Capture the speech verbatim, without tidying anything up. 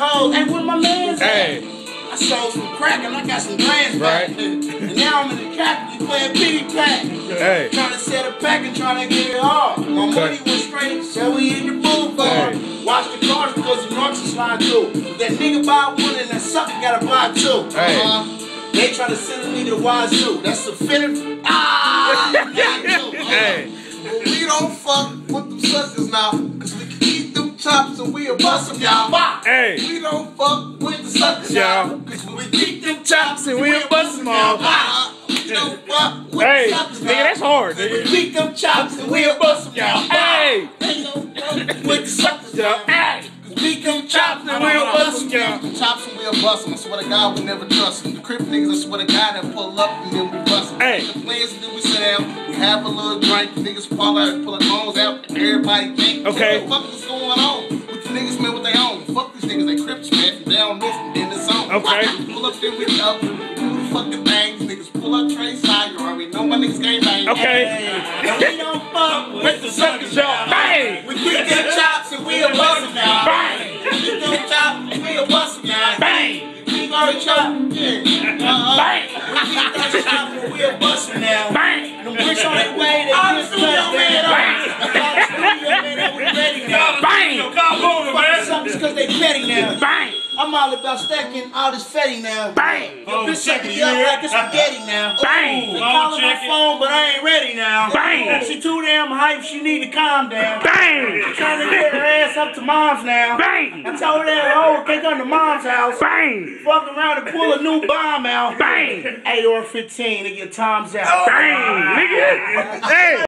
hoes. Hey, where my man's at? Hey. I sold some crack and I got some grands back. Right. And now I'm in the cap, we playing pity pack. Hey. Trying to set a pack and trying to get it hard. My Okay. money went straight, so we in the boulevard. Hey. Watch the cars because the narcs is slide through. If that nigga buy one and that sucker gotta buy two. Hey. Uh-huh. They try to send a nigga to Wazoo. That's the finna. Ah! Hey. But we don't fuck with them suckers now, cause we can eat them chops and we'll bust them, y'all. Hey. We don't fuck with the suckers, Yeah. y'all, cause we eat them chops and we'll bust them all. We don't fuck with Hey, the suckers, nigga, that's hard, We nigga. beat them chops and we'll bust them, y'all. Hey. They don't fuck with the suckers, Yeah. y'all. Hey. Beat them chops and Hold on, we'll hold on. bust them, y'all. The chops and we'll bust them. I swear to God, we never trust them. The crip niggas, I swear to God, that pull up and then we bust them. Hey. The plans, then we sit down, we have a little drink, niggas pull out, pull our phones out, and everybody think, Okay. what the fuck is going on? With the niggas, man, what they own? Fuck these niggas, they crips, man. If they don't miss them, then it's on. Okay. We pull up, then we up, do the fucking things. Niggas pull up, trade side, you already know my niggas game bang. Okay. And we don't fuck with the suckers, y'all. Bang. We beat them chops and we'll bust them, y'all. Bang. We beat them chops and we'll bust them, y'all. Bang. We already chop, yeah. Uh-huh. Bang. We beat them chops and we'll bust them now. Bang. Them bricks on their way, they All the just studio touched man down. Bang. All the studio man, they was ready now. Bang. Fucking suckers cause they petty now. Bang. I'm all about stacking all this fetty now. Bang. Your bitch sucking me up like it's spaghetti now. Bang. They calling my phone, but I ain't ready now. Bang. She too damn hype, she need to calm down. Bang. Trying to get her ass up to mom's now. Bang. I told that hoe, take her to mom's house. Bang. Fuck around and pull a new bomb out. Bang. eight or fifteen to get Tom's out. Bang. Nigga. Hey.